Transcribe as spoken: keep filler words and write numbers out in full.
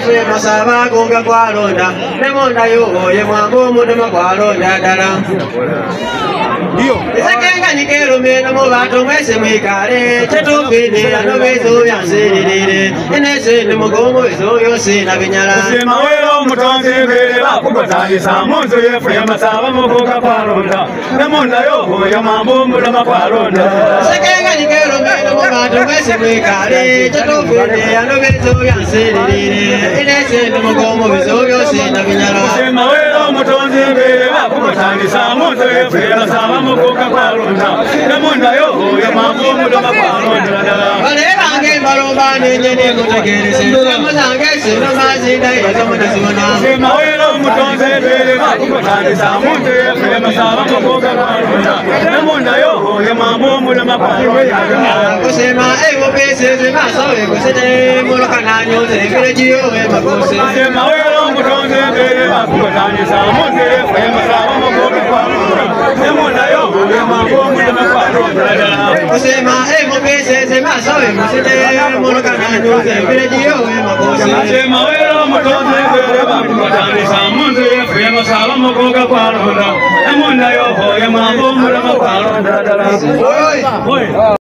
Yesu Masaba gonga kwa londa Nemonda yo ye Mwambo Mudoma kwa londa dala Dio Isekenga nikero mena mo bato mwese mwikare Chetofini anobezo yansirire Inese ni mugomo ezo yose na binyala Sema wero mutonzi mbele bakugotanyisa Munzu yefu ya Masaba mukuka kwa londa Nemonda yo ye Mwambo Mudoma kwa londa Isekenga nikero mena mo bato mwese mwikare Chetofini anobezo yansirire Inese ni mugomo ezo yose na binyala Sema wero mutonzi mbele bakugotanyisa Munzu yefu ya Masaba mukuka kwa londa Nemonda yo ye Mwambo Mudoma kwa londa Bale bange Imbalu bane nyene mutegerese Namuzange sino mazinda yezo munazibona Sema wero mutonzi mbele bakugotanyisa Munzu yefu ya Masaba mukuka kwa londa Nemonda yo ye Mwambo Mudoma kwa londa Kusema ego pese zimaso ego sete Muluka na nyuze vile jiyo we makose Sema wero mutonzi mbele bakugotanyisa Munzu yefu ya Masaba mukuka kwa londa Nemonda yo ye Mwambo Mudoma kwa londa Kusema ego pese zimaso ego sete Muluka na nyuze vile jiyo we makose Sema wero mutonzi mbele bakugotanyisa Munzu yefu ya Masaba mukuka kwa londa Nemonda yo ye Mwambo Mudoma kwa londa